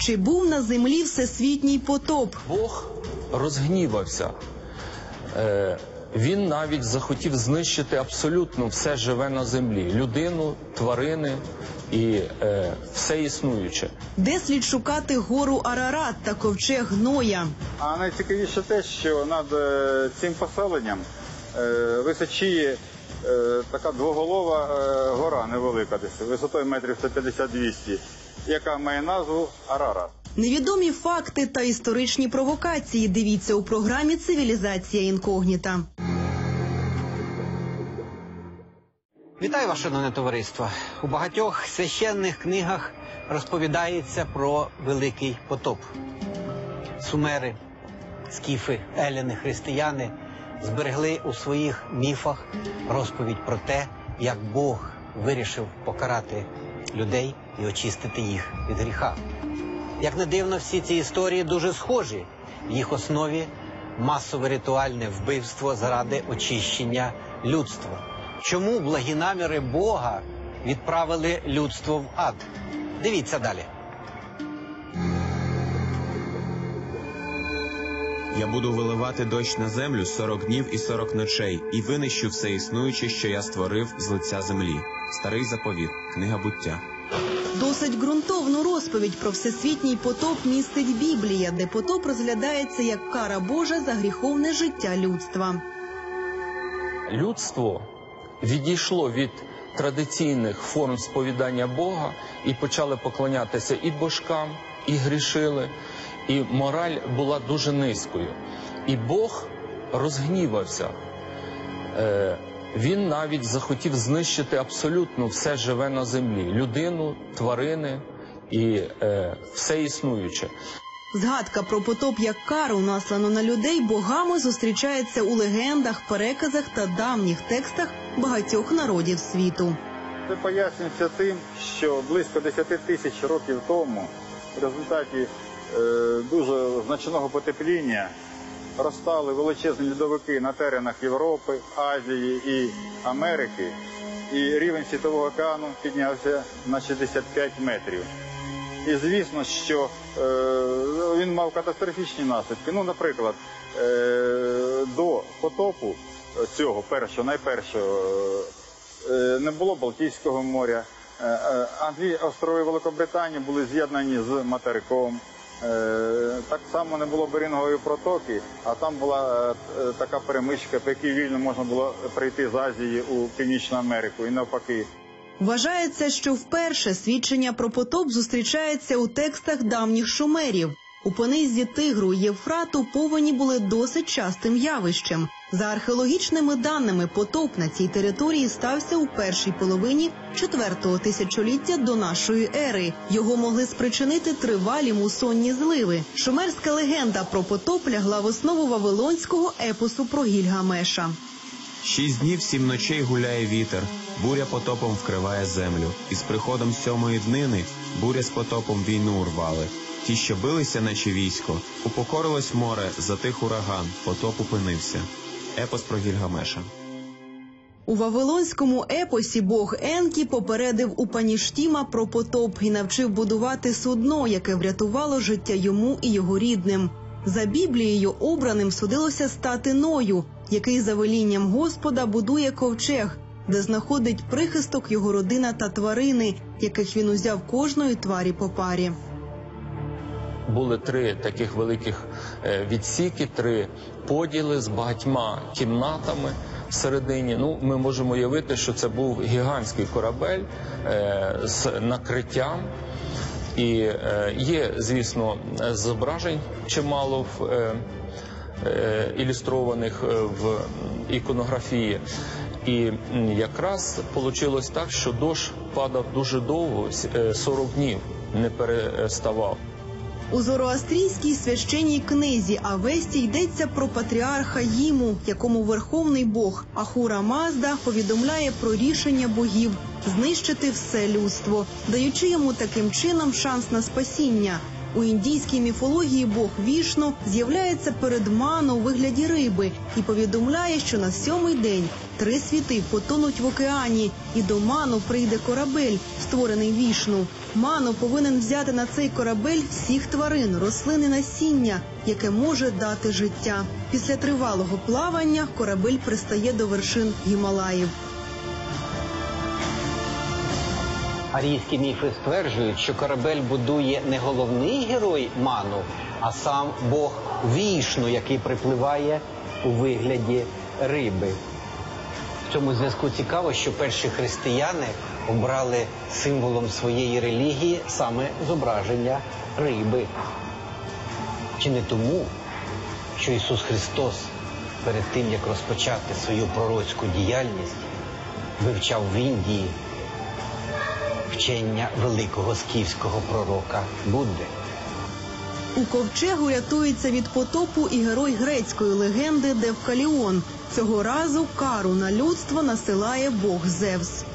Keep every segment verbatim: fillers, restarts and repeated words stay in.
Чи був на землі всесвітній потоп? Бог розгнівався. Е, він навіть захотів знищити абсолютно все живе на землі. Людину, тварини і е, все існуюче. Де слід шукати гору Арарат та ковчег Ноя? А найцікавіше те, що над е, цим поселенням е, височіє е, така двоголова е, гора невелика, десь висотою метрів сто п'ятдесят - двісті, яка має назву Арарат. Невідомі факти та історичні провокації дивіться у програмі «Цивілізація інкогніта». Вітаю вас, шановне товариство. У багатьох священних книгах розповідається про Великий потоп. Сумери, скіфи, еліни, християни зберегли у своїх міфах розповідь про те, як Бог вирішив покарати людей і очистити їх від гріха. Як не дивно, всі ці історії дуже схожі. В їх основі масове ритуальне вбивство заради очищення людства. Чому благі наміри Бога відправили людство в ад? Дивіться далі. Я буду виливати дощ на землю сорок днів і сорок ночей, і винищу все існуюче, що я створив з лиця землі. Старий заповіт. Книга Буття. Досить ґрунтовну розповідь про всесвітній потоп містить Біблія, де потоп розглядається як кара Божа за гріховне життя людства. Людство відійшло від традиційних форм сповідання Бога і почали поклонятися і божкам, і грішили, і мораль була дуже низькою. І Бог розгнівався. Е, він навіть захотів знищити абсолютно все живе на землі. Людину, тварини і е, все існуюче. Згадка про потоп як кару, наслану на людей богами, зустрічається у легендах, переказах та давніх текстах багатьох народів світу. Це пояснюється тим, що близько десять тисяч років тому в результаті е, дуже значного потепління розтали величезні льодовики на теренах Європи, Азії і Америки, і рівень світового океану піднявся на шістдесят п'ять метрів. І звісно, що е, він мав катастрофічні наслідки. Ну, наприклад, е, до потопу цього першого, найпершого, е, не було Балтійського моря, е, е, а дві острови Великобританії були з'єднані з материком. Е, так само не було Берингової протоки, а там була е, така перемичка, по якій вільно можна було прийти з Азії у Північну Америку і навпаки. Вважається, що вперше свідчення про потоп зустрічається у текстах давніх шумерів. У понизі Тигру і Євфрату повені були досить частим явищем. За археологічними даними, потоп на цій території стався у першій половині четвертого тисячоліття до нашої ери. Його могли спричинити тривалі мусонні зливи. Шумерська легенда про потоп лягла в основу вавилонського епосу про Гільгамеша. Шість днів, сім ночей гуляє вітер, буря потопом вкриває землю. І з приходом сьомої днини буря з потопом війну урвали. Ті, що билися, наче військо, упокорилось море, затих ураган, потоп упинився. Епос про Гільгамеша. У вавилонському епосі бог Енкі попередив Упаніштіма про потоп і навчив будувати судно, яке врятувало життя йому і його рідним. За Біблією обраним судилося стати Ною, який за велінням Господа будує ковчег, де знаходить прихисток його родина та тварини, яких він узяв кожної тварі по парі. Були три таких великих відсіки, три поділи з багатьма кімнатами всередині. Ну, ми можемо уявити, що це був гігантський корабель е, з накриттям. І е, є, звісно, зображень чимало в, е, е, ілюстрованих в іконографії. І якраз вийшло так, що дощ падав дуже довго, сорок днів не переставав. У зороастрійській священній книзі Авесті йдеться про патріарха Їму, якому верховний бог Ахура Мазда повідомляє про рішення богів знищити все людство, даючи йому таким чином шанс на спасіння. У індійській міфології бог Вішну з'являється перед Ману у вигляді риби і повідомляє, що на сьомий день три світи потонуть в океані, і до Ману прийде корабель, створений Вішну. Ману повинен взяти на цей корабель всіх тварин, рослин і насіння, яке може дати життя. Після тривалого плавання корабель пристає до вершин Гімалаїв. Арійські міфи стверджують, що корабель будує не головний герой Ману, а сам бог Вішну, який припливає у вигляді риби. В цьому зв'язку цікаво, що перші християни обрали символом своєї релігії саме зображення риби. Чи не тому, що Ісус Христос перед тим, як розпочати свою пророцьку діяльність, вивчав в Індії вчення великого скіфського пророка Будди? У ковчегу рятується від потопу і герой грецької легенди Девкаліон. Цього разу кару на людство насилає бог Зевс.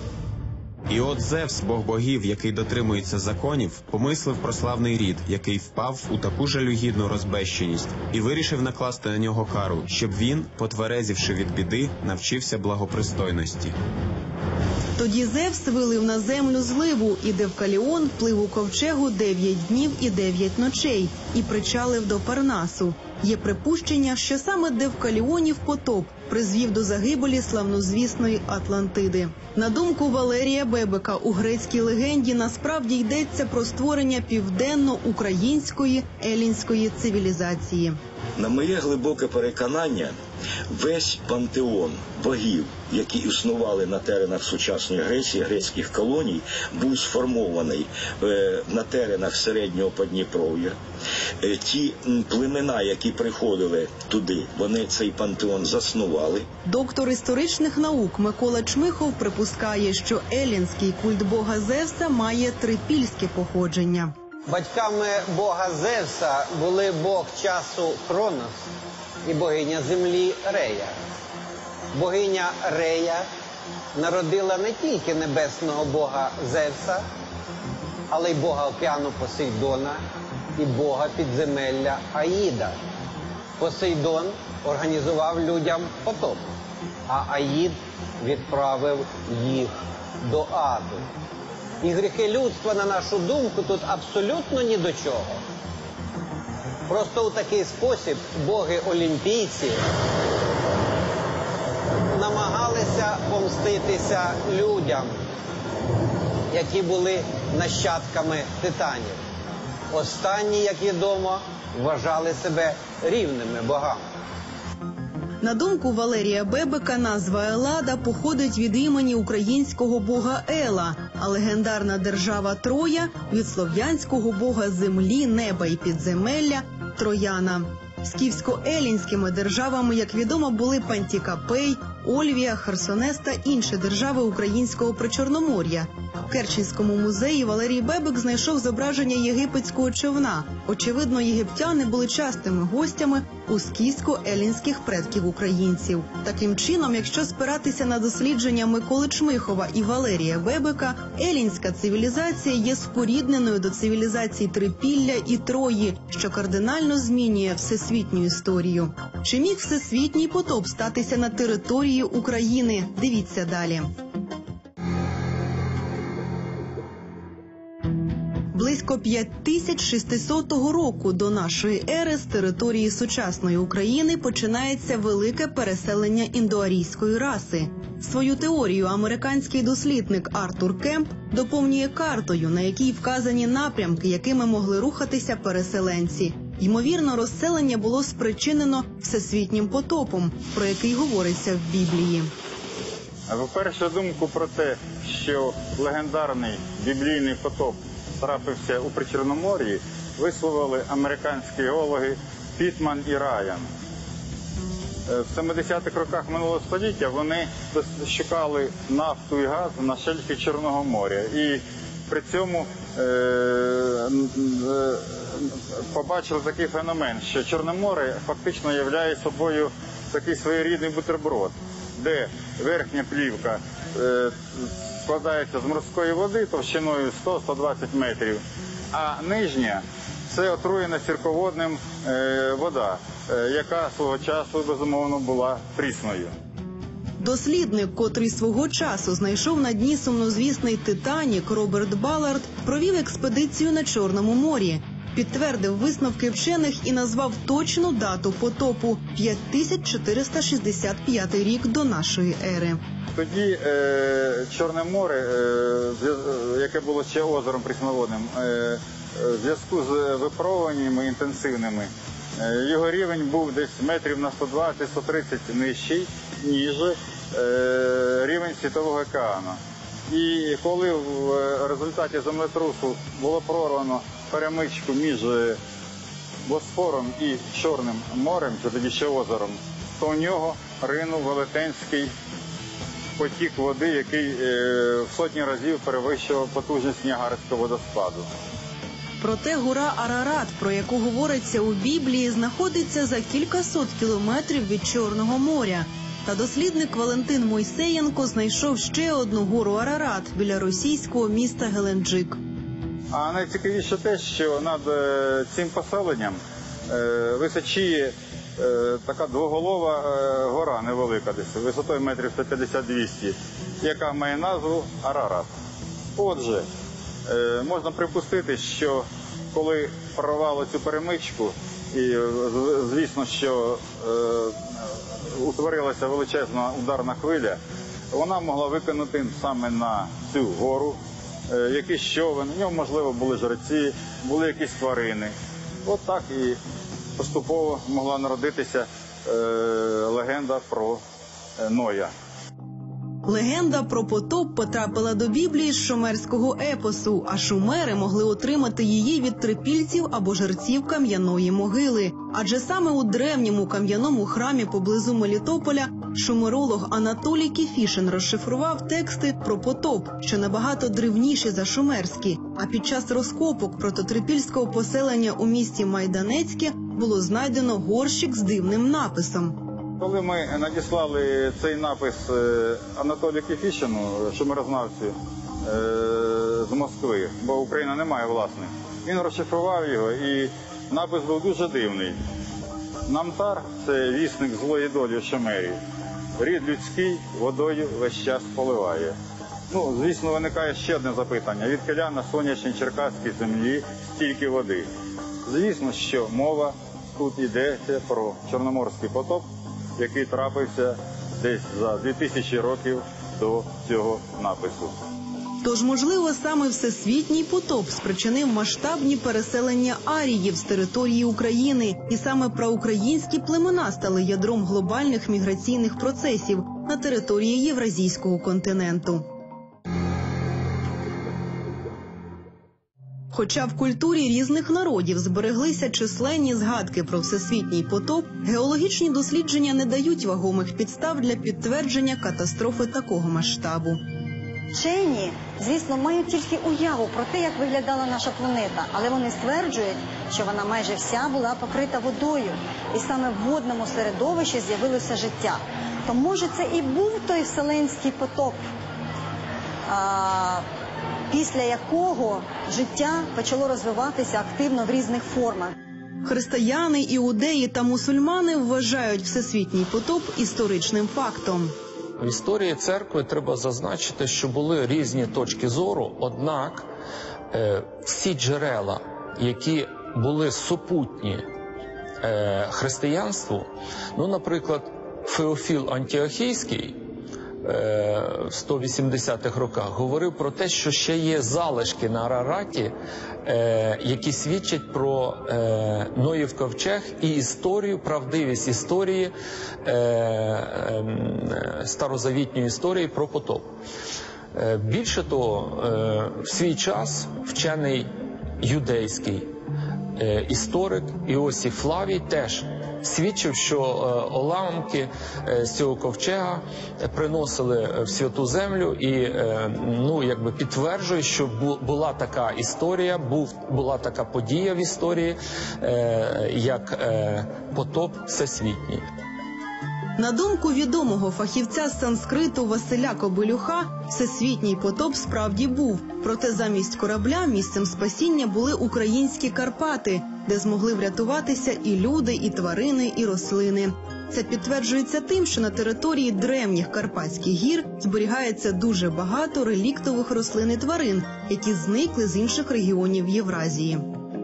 І от Зевс, бог богів, який дотримується законів, помислив про славний рід, який впав у таку жалюгідну розбещеність, і вирішив накласти на нього кару, щоб він, потверезівши від біди, навчився благопристойності. Тоді Зевс вилив на землю зливу, і Девкаліон плив у ковчегу дев'ять днів і дев'ять ночей і причалив до Парнасу. Є припущення, що саме Девкаліонів потоп призвів до загибелі славнозвісної Атлантиди. На думку Валерія Бебека, у грецькій легенді насправді йдеться про створення південно-української елінської цивілізації. На моє глибоке переконання, весь пантеон богів, які існували на теренах сучасної Греції, грецьких колоній, був сформований е, на теренах середнього Подніпров'я. Е, ті племена, які приходили туди, вони цей пантеон заснували. Доктор історичних наук Микола Чмихов припускає, що елінський культ бога Зевса має трипільське походження. Батьками бога Зевса були бог часу Хронос і богиня землі Рея. Богиня Рея народила не тільки небесного бога Зевса, але й бога океану Посейдона і бога підземелля Аїда. Посейдон організував людям потоп, а Аїд відправив їх до аду. І гріхи людства, на нашу думку, тут абсолютно ні до чого. Просто у такий спосіб боги-олімпійці намагалися помститися людям, які були нащадками титанів. Останні, як відомо, вважали себе рівними богами. На думку Валерія Бебека, назва Еллада походить від імені українського бога Ела, а легендарна держава Троя – від слов'янського бога землі, неба і підземелля – Трояна. Скіфсько-елінськими державами, як відомо, були Пантікапей, Ольвія, Херсонес та інші держави українського Причорномор'я. В Керченському музеї Валерій Бебек знайшов зображення єгипетського човна. Очевидно, єгиптяни були частими гостями у скіфсько-елінських предків українців. Таким чином, якщо спиратися на дослідження Миколи Чмихова і Валерія Бебека, елінська цивілізація є спорідненою до цивілізацій Трипілля і Трої, що кардинально змінює всесвітню історію. Чи міг всесвітній потоп статися на території України? Дивіться далі. Близько п'ять тисяч шістсотого року до нашої ери з території сучасної України починається велике переселення індоарійської раси. Свою теорію американський дослідник Артур Кемп доповнює картою, на якій вказані напрямки, якими могли рухатися переселенці. Ймовірно, розселення було спричинено всесвітнім потопом, про який говориться в Біблії. По-перше, думку про те, що легендарний біблійний потоп трапився у Причорномор'ї, висловили американські геологи Пітман і Райан. В семидесятих роках минулого століття вони шукали нафту і газ на шельфі Чорного моря. І при цьому е- е- побачили такий феномен, що Чорне море фактично являє собою такий своєрідний бутерброд, де верхня плівка е- складається з морської води товщиною сто - сто двадцять метрів, а нижня це отруєна сірководним е, вода, е, яка свого часу, безумовно, була прісною. Дослідник, котрий свого часу знайшов на дні сумнозвісний «Титанік», Роберт Баллард, провів експедицію на Чорному морі. Підтвердив висновки вчених і назвав точну дату потопу – п'ять тисяч чотириста шістдесят п'ятий рік до нашої ери. Тоді е, Чорне море, е, яке було ще озером прісноводним, е, в зв'язку з випаровуваннями інтенсивними, е, його рівень був десь метрів на сто двадцять - сто тридцять нижчий, ніж е, рівень Світового океану. І коли в результаті землетрусу було прорвано перемичку між Босфором і Чорним морем, чи тоді ще озером, то у нього ринув велетенський потік води, який е, в сотні разів перевищував потужність Ніагарського водоспаду. Проте гора Арарат, про яку говориться у Біблії, знаходиться за кількасот кілометрів від Чорного моря. Та дослідник Валентин Мойсеєнко знайшов ще одну гору Арарат біля російського міста Геленджик. А найцікавіше те, що над е, цим поселенням е, височіє е, така двоголова е, гора невелика, десь висотою метрів сто п'ятдесят - двісті, яка має назву Арарат. Отже, е, можна припустити, що коли прорвало цю перемичку, і звісно, що е, утворилася величезна ударна хвиля, вона могла викинути саме на цю гору е, якийсь човен, у ньому, можливо, були жреці, були якісь тварини. От так і поступово могла народитися е, легенда про е, Ноя. Легенда про потоп потрапила до Біблії з шумерського епосу, а шумери могли отримати її від трипільців або жерців кам'яної могили. Адже саме у древньому кам'яному храмі поблизу Мелітополя шумеролог Анатолій Кефішин розшифрував тексти про потоп, що набагато древніші за шумерські. А під час розкопок прототрипільського поселення у місті Майданецьке було знайдено горщик з дивним написом. Коли ми надіслали цей напис Анатолію Кефішину, шумерознавцю з Москви, бо Україна не має власних, він розшифрував його, і напис був дуже дивний. Намтар – це вісник злої долі Шумерії. Рід людський водою весь час поливає. Ну, звісно, виникає ще одне запитання. Відкіля на сонячній черкаській землі стільки води? Звісно, що мова тут йдеться про Чорноморський потоп, який трапився десь за дві тисячі років до цього напису. Тож, можливо, саме всесвітній потоп спричинив масштабні переселення аріїв з території України. І саме проукраїнські племена стали ядром глобальних міграційних процесів на території Євразійського континенту. Хоча в культурі різних народів збереглися численні згадки про всесвітній потоп, геологічні дослідження не дають вагомих підстав для підтвердження катастрофи такого масштабу. Вчені, звісно, мають тільки уяву про те, як виглядала наша планета, але вони стверджують, що вона майже вся була покрита водою, і саме в водному середовищі з'явилося життя. То, може, це і був той вселенський потоп, а, після якого життя почало розвиватися активно в різних формах. Християни, іудеї та мусульмани вважають всесвітній потоп історичним фактом. В історії церкви треба зазначити, що були різні точки зору, однак е, всі джерела, які були супутні е, християнству, ну, наприклад, Феофіл Антіохійський в сто вісімдесятих роках говорив про те, що ще є залишки на Арараті, е, які свідчать про е, Ноїв ковчег і історію, правдивість історії, е, е, старозавітньої історії про потоп. Е, більше того, е, в свій час вчений юдейський е, історик Іосиф Флавій теж свідчив, що уламки з цього ковчега приносили в Святу Землю і, ну, якби підтверджує, що була така історія, був, була така подія в історії, як потоп всесвітній. На думку відомого фахівця з санскриту Василя Кобилюха, всесвітній потоп справді був. Проте замість корабля місцем спасіння були українські Карпати, де змогли врятуватися і люди, і тварини, і рослини. Це підтверджується тим, що на території древніх Карпатських гір зберігається дуже багато реліктових рослин і тварин, які зникли з інших регіонів Євразії.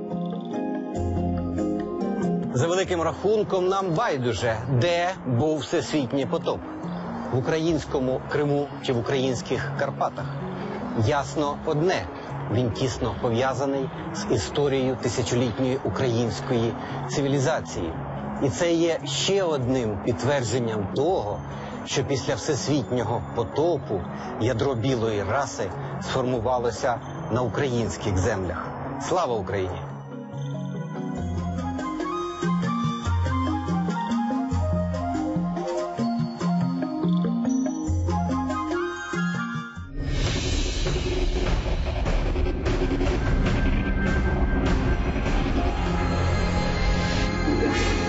За великим рахунком нам байдуже, де був всесвітній потоп. В українському Криму чи в українських Карпатах. Ясно одне – він тісно пов'язаний з історією тисячолітньої української цивілізації. І це є ще одним підтвердженням того, що після всесвітнього потопу ядро білої раси сформувалося на українських землях. Слава Україні! Yeah.